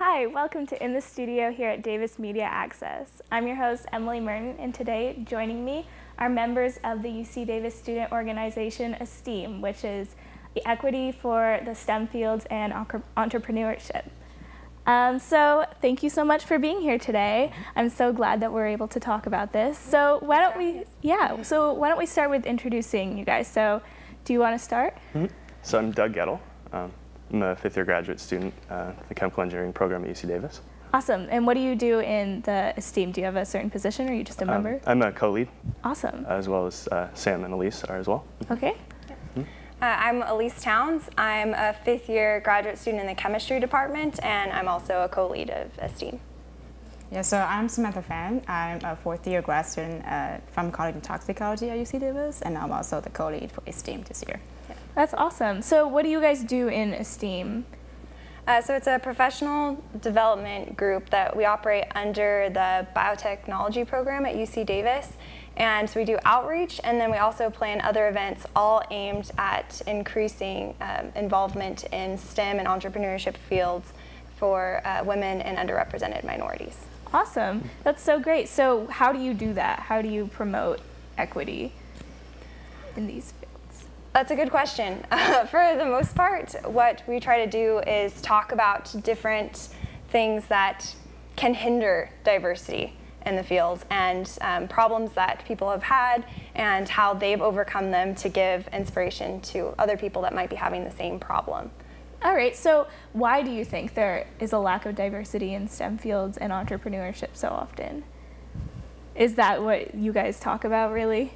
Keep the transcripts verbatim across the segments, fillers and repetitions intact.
Hi, welcome to In the Studio here at Davis Media Access. I'm your host, Emily Merton, and today joining me are members of the U C Davis student organization ESTEAM, which is the Equity for the STEM Fields and Entrepreneurship. Um, so thank you so much for being here today. I'm so glad that we're able to talk about this. So why don't we, yeah, so why don't we start with introducing you guys. So do you want to start? Mm-hmm. So I'm Doug Gettle. Um, I'm a fifth year graduate student uh, at the chemical engineering program at U C Davis. Awesome. And what do you do in the ESTEAM? Do you have a certain position or are you just a member? Um, I'm a co-lead. Awesome. As well as uh, Sam and Elise are as well. Okay. Uh, I'm Elise Towns. I'm a fifth year graduate student in the chemistry department, and I'm also a co-lead of ESTEAM. Yeah, so I'm Samantha Fan. I'm a fourth year grad student uh, from College of Toxicology at U C Davis, and I'm also the co-lead for ESTEAM this year. Yeah. That's awesome. So what do you guys do in ESTEAM? Uh, so it's a professional development group that we operate under the biotechnology program at U C Davis. And so we do outreach, and then we also plan other events all aimed at increasing um, involvement in STEM and entrepreneurship fields for uh, women and underrepresented minorities. Awesome. That's so great. So how do you do that? How do you promote equity in these fields? That's a good question. Uh, for the most part, what we try to do is talk about different things that can hinder diversity in the fields and um, problems that people have had and how they've overcome them to give inspiration to other people that might be having the same problem. All right, so why do you think there is a lack of diversity in STEM fields and entrepreneurship so often? Is that what you guys talk about, really?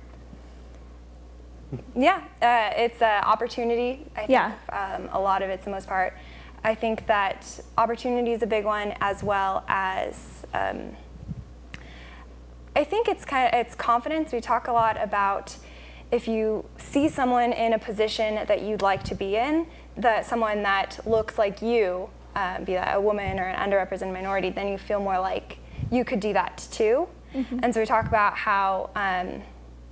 Yeah, uh, it's an opportunity. I think yeah. um, a lot of it's the most part. I think that opportunity is a big one, as well as um, I think it's kind of it's confidence. We talk a lot about if you see someone in a position that you'd like to be in, that someone that looks like you, uh, be that a woman or an underrepresented minority, then you feel more like you could do that too. Mm-hmm. And so we talk about how um,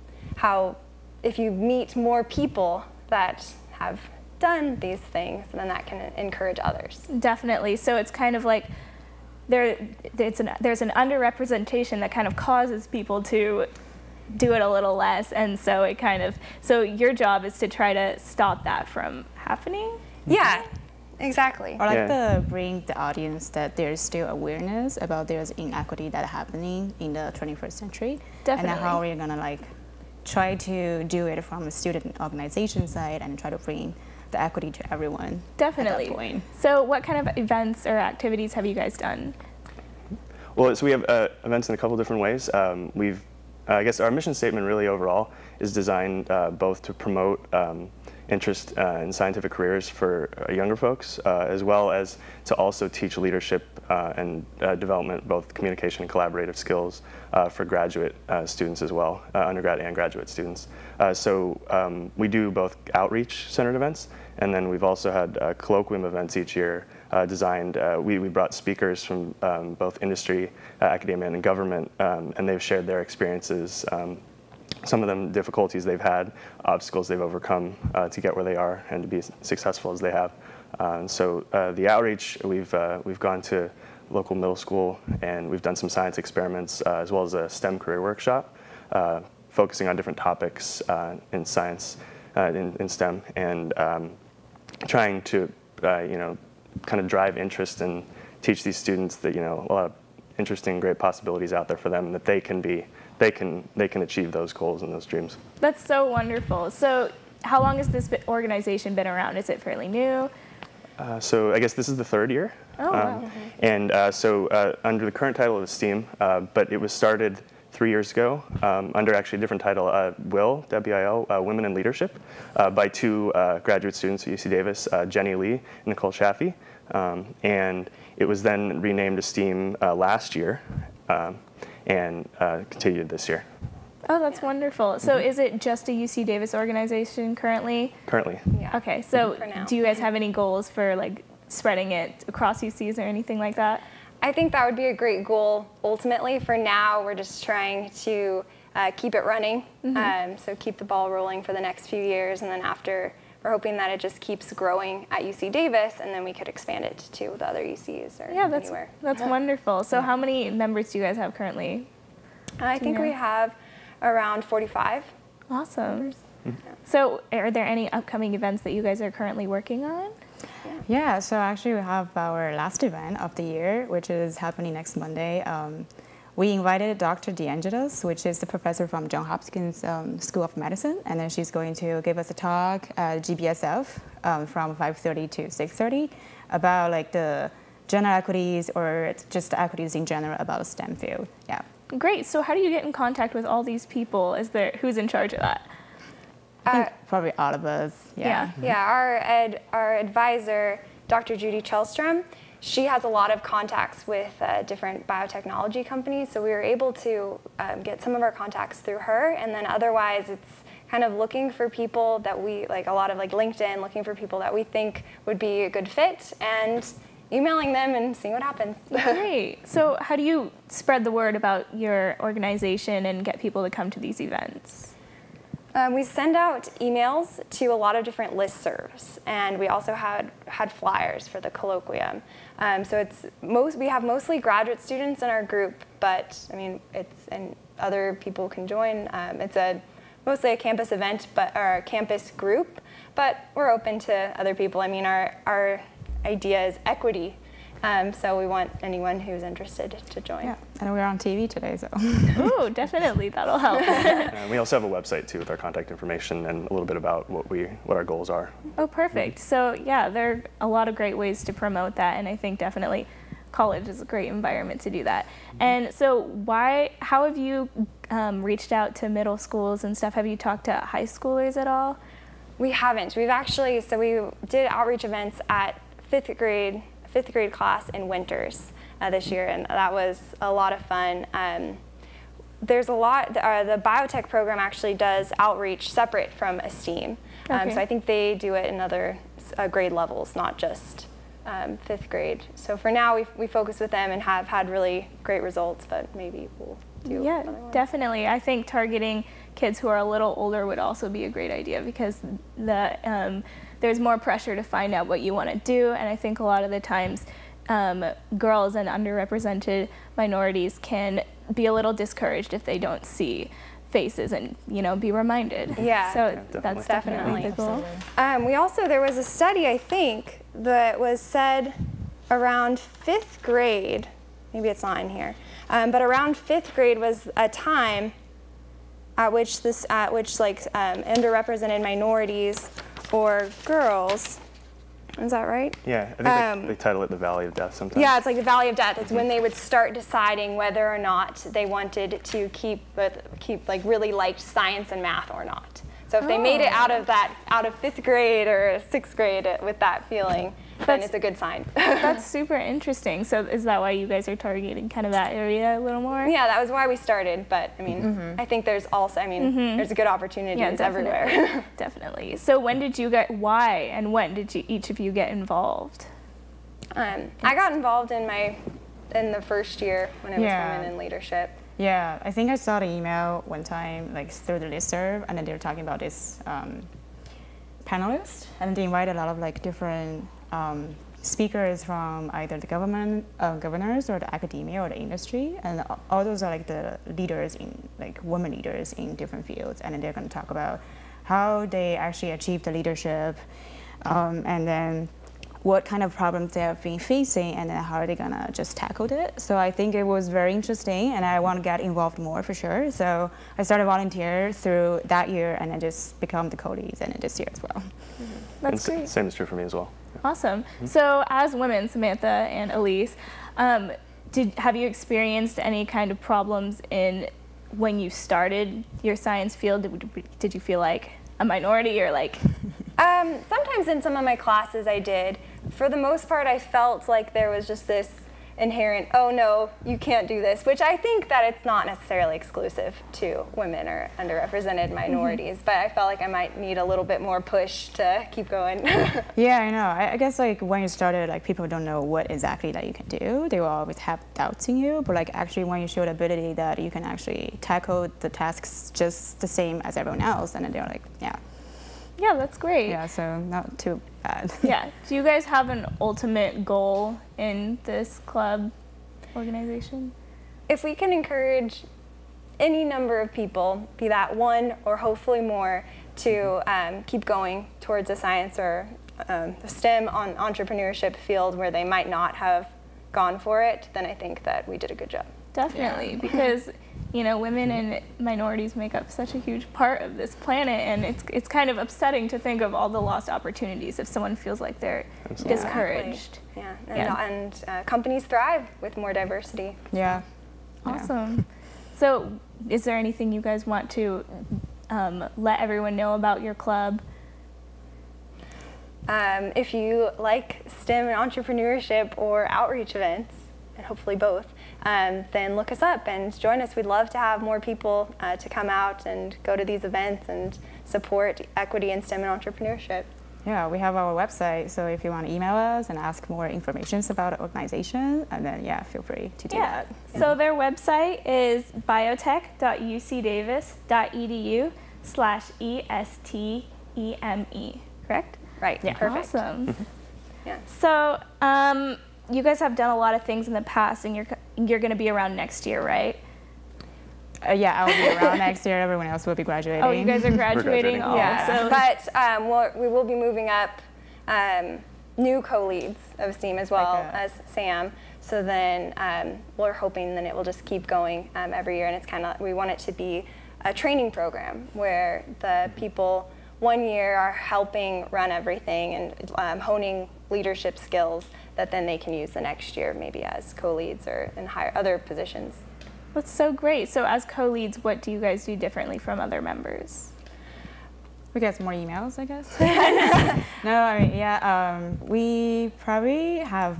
how if you meet more people that have done these things, then that can encourage others. Definitely. So it's kind of like there, it's an, there's an underrepresentation that kind of causes people to do it a little less, and so it kind of, so your job is to try to stop that from happening? Yeah, exactly. Or like yeah. to bring the audience that there's still awareness about there's inequity that's happening in the twenty-first century. Definitely. And how we're gonna like try to do it from a student organization side and try to bring the equity to everyone. Definitely. At that point. So what kind of events or activities have you guys done? Well, so we have uh, events in a couple different ways. Um, we've, uh, I guess our mission statement really overall is designed uh, both to promote um, interest uh, in scientific careers for uh, younger folks, uh, as well as to also teach leadership uh, and uh, development, both communication and collaborative skills uh, for graduate uh, students as well, uh, undergrad and graduate students. Uh, so um, we do both outreach-centered events, and then we've also had uh, colloquium events each year uh, designed. Uh, we, we brought speakers from um, both industry, uh, academia, and government, um, and they've shared their experiences, um, some of them difficulties they've had, obstacles they've overcome uh, to get where they are and to be as successful as they have. Uh, and so uh, the outreach, we've, uh, we've gone to local middle school, and we've done some science experiments, uh, as well as a STEM career workshop, uh, focusing on different topics uh, in science, uh, in, in STEM, and um, trying to, uh, you know, kind of drive interest and teach these students that, you know, a lot of interesting, great possibilities out there for them, and that they can be, they can, they can achieve those goals and those dreams. That's so wonderful. So how long has this organization been around? Is it fairly new? Uh, so I guess this is the third year. Oh, wow. Um, and uh, so uh, under the current title of ESTEAM, uh, but it was started three years ago um, under actually a different title, uh, WIL, W I L, uh, Women in Leadership, uh, by two uh, graduate students at U C Davis, uh, Jenny Lee and Nicole Chaffee. Um, and it was then renamed ESTEAM uh, last year um, and uh, continued this year. Oh, that's wonderful. So mm-hmm. is it just a U C Davis organization currently? Currently. Yeah. Okay, so For now. do you guys have any goals for like spreading it across U Cs or anything like that? I think that would be a great goal ultimately. For now, we're just trying to uh, keep it running, mm-hmm. um, so keep the ball rolling for the next few years, and then after we're hoping that it just keeps growing at U C Davis, and then we could expand it to the other U Cs or Yeah, that's, anywhere. that's Yeah. wonderful. So how many members do you guys have currently? I think we have around forty-five. Awesome. So are there any upcoming events that you guys are currently working on? Yeah, so actually we have our last event of the year, which is happening next Monday. Um, we invited Doctor DeAngelis, which is the professor from Johns Hopkins um, School of Medicine, and then she's going to give us a talk at G B S F um, from five thirty to six thirty about like the gender equities or just the equities in general about the STEM field. Yeah. Great. So how do you get in contact with all these people? Is there who's in charge of that? I think Uh, probably all of us. Yeah. Yeah. Yeah, our ed, our advisor, Doctor Judy Chelstrom, she has a lot of contacts with uh, different biotechnology companies, so we were able to um, get some of our contacts through her, and then otherwise it's kind of looking for people that we, like a lot of like LinkedIn, looking for people that we think would be a good fit, and emailing them and seeing what happens. Great. So how do you spread the word about your organization and get people to come to these events? Um, we send out emails to a lot of different listservs, and we also had had flyers for the colloquium. Um, so it's most we have mostly graduate students in our group, but I mean it's and other people can join. Um, it's a mostly a campus event, but or a campus group, but we're open to other people. I mean our our idea is equity. Um, so we want anyone who's interested to join. Yeah, and we're on T V today, so. Ooh, definitely, that'll help. And we also have a website too with our contact information and a little bit about what we what our goals are. Oh, perfect. So yeah, there are a lot of great ways to promote that, and I think definitely college is a great environment to do that. And so why, how have you um, reached out to middle schools and stuff? Have you talked to high schoolers at all? We haven't. We've actually, so we did outreach events at fifth grade, fifth grade class in Winters uh, this year, and that was a lot of fun. Um, there's a lot, uh, the biotech program actually does outreach separate from esteem. Um, Okay. So I think they do it in other uh, grade levels, not just um, fifth grade. So for now, we, we focus with them and have had really great results, but maybe we'll do Yeah, another one. definitely. I think targeting kids who are a little older would also be a great idea because the um, there's more pressure to find out what you want to do, and I think a lot of the times um, girls and underrepresented minorities can be a little discouraged if they don't see faces and, you know, be reminded. Yeah. So definitely. that's definitely, Definitely. the goal. Um, we also, there was a study, I think, that was said around fifth grade, maybe it's not in here, um, but around fifth grade was a time at which this, at which like um, underrepresented minorities or girls, is that right? Yeah, I think Um, they, they title it the Valley of Death sometimes. Yeah, it's like the Valley of Death. It's when they would start deciding whether or not they wanted to keep, with, keep like really liked science and math or not. So if they made it out of that, out of fifth grade or sixth grade with that feeling, then That's- it's a good sign. That's super interesting. So is that why you guys are targeting kind of that area a little more? Yeah, that was why we started. But I mean, I think there's also, I mean, there's good opportunities Yeah, definitely. everywhere. Definitely. So when did you get, why and when did you, each of you get involved? um, I got involved in my, in the first year when it was Yeah. Women in Leadership. Yeah, I think I saw the email one time, like through the listserv, and then they were talking about this um, panelist, and they invited a lot of like different um, speakers from either the government, uh, governors, or the academia, or the industry, and all those are like the leaders in like women leaders in different fields, and then they're going to talk about how they actually achieve the leadership, um, and then what kind of problems they have been facing, and then how are they gonna just tackle it. So I think it was very interesting, and I want to get involved more for sure. So I started volunteer through that year, and then just become the co-leads, and then this year as well. That's and great. s- Same is true for me as well. Awesome. So as women, Samantha and Elise, um, did have you experienced any kind of problems in when you started your science field? Did, did you feel like a minority or like? Um, sometimes in some of my classes I did. For the most part, I felt like there was just this inherent, oh no, you can't do this, which I think that it's not necessarily exclusive to women or underrepresented minorities, but I felt like I might need a little bit more push to keep going. Yeah, I know. I, I guess like when you started, like people don't know what exactly that you can do. They will always have doubts in you, but like actually when you show the ability that you can actually tackle the tasks just the same as everyone else, and then they're like, yeah. Yeah, that's great. Yeah, so not too bad. Yeah. Do you guys have an ultimate goal in this club organization? If we can encourage any number of people, be that one or hopefully more, to um, keep going towards a science or um, a STEM on entrepreneurship field where they might not have gone for it, then I think that we did a good job. Definitely, yeah. Because you know, women and minorities make up such a huge part of this planet, and it's it's kind of upsetting to think of all the lost opportunities if someone feels like they're Absolutely. discouraged. Yeah, and, yeah. and uh, companies thrive with more diversity. Yeah. Awesome. So, is there anything you guys want to um, let everyone know about your club? Um, if you like STEM and entrepreneurship or outreach events, and hopefully both, um, then look us up and join us. We'd love to have more people uh, to come out and go to these events and support equity in STEM and entrepreneurship. Yeah, we have our website, so if you want to email us and ask more information about the organization, and then yeah, feel free to do yeah. that. So their website is biotech dot u c davis dot e d u slash E S T E M E, correct? Right, yeah. Perfect. Awesome. Yeah. So um, you guys have done a lot of things in the past, and you're, you're going to be around next year, right? Uh, yeah, I'll be around next year. Everyone else will be graduating. Oh, you guys are graduating? graduating. Oh, yeah, so. but um, we'll, we will be moving up um, new co-leads of STEAM as well Like a, as Sam. So then um, we're hoping that it will just keep going um, every year, and it's kind of, we want it to be a training program where the people one year are helping run everything and um, honing leadership skills that then they can use the next year maybe as co-leads or in higher other positions. That's so great. So as co-leads, what do you guys do differently from other members? We get some more emails, I guess. No, I mean, yeah, um, we probably have,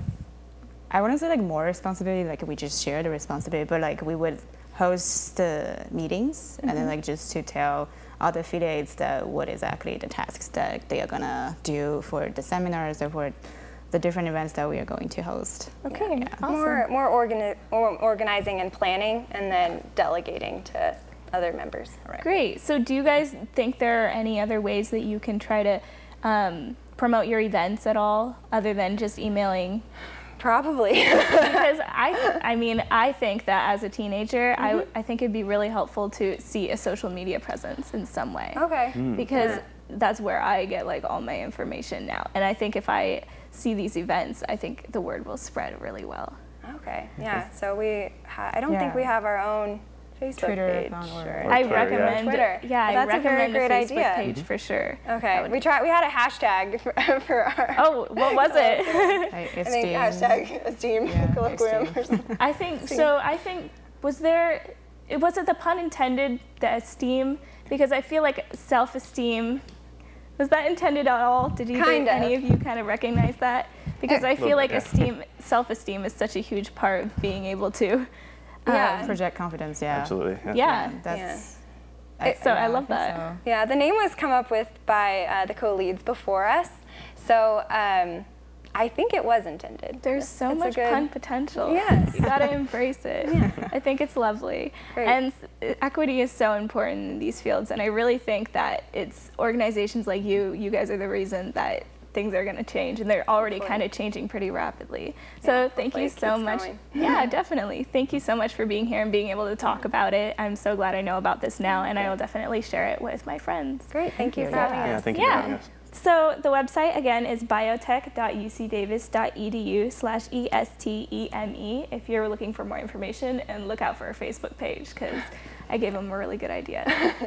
I wouldn't say like more responsibility, like we just share the responsibility, but like we would host the meetings mm-hmm. and then like just to tell other affiliates that what exactly the tasks that they are gonna do for the seminars or for the different events that we are going to host. Okay, yeah. awesome. More, more organi or organizing and planning, and then delegating to other members. Right. Great. So do you guys think there are any other ways that you can try to um, promote your events at all, other than just emailing? Probably. Because I, I mean, I think that as a teenager, mm-hmm. I, I think it'd be really helpful to see a social media presence in some way. Okay. Mm. Because yeah. that's where I get like all my information now. And I think if I see these events, I think the word will spread really well. Okay. Yeah. So we, ha I don't yeah. think we have our own Facebook Twitter page. account or, or or I Twitter, recommend yeah. Twitter. Yeah, well, that's I recommend a very great a Facebook idea. page mm-hmm. for sure. Okay. We tried. We had a hashtag for, for our. Oh, what was it? Like, I think hashtag esteem yeah, colloquium esteem. or something. I think so. I think was there. It was it the pun intended, the esteem, because I feel like self-esteem. Was that intended at all? Did you kind think of. any of you kind of recognize that? Because I feel like yeah. esteem, self-esteem is such a huge part of being able to. Yeah. Um, project confidence, yeah. Absolutely. Yeah. yeah. That's. I, so I love think that. so. Yeah, the name was come up with by uh, the co-leads before us, so um, I think it was intended. There's so It's a much good- pun potential. Yes. You gotta embrace it. Yeah. I think it's lovely. Great. And s- equity is so important in these fields, and I really think that it's organizations like you, you guys are the reason that things are going to change, and they're already Hopefully. kind of changing pretty rapidly. So Yeah, thank you hopefully it so keeps much. going. Yeah, definitely. Thank you so much for being here and being able to talk about it. I'm so glad I know about this now, and I will definitely share it with my friends. Great, thank you for Yeah. having Yeah, us. thank you for Yeah. having us. So the website again is biotech dot u c davis dot e d u slash E S T E M E if you're looking for more information, and look out for our Facebook page because I gave them a really good idea.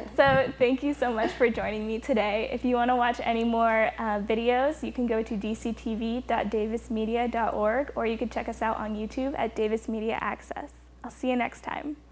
So thank you so much for joining me today. If you want to watch any more uh, videos, you can go to d c t v dot davis media dot org, or you can check us out on YouTube at Davis Media Access. I'll see you next time.